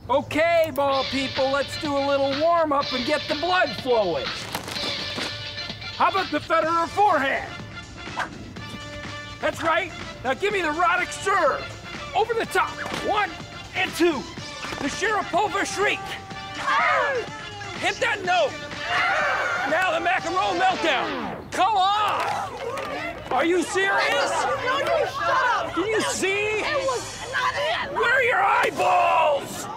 Okay, ball people, let's do a little warm-up and get the blood flowing. How about the Federer forehand? That's right. Now give me the Roddick serve. Over the top. 1 and 2. The Sharapova shriek. Hit that note. Now the McEnroe meltdown. Come on. Are you serious? No, shut up. Can you see? It was not it. Where are your eyeballs?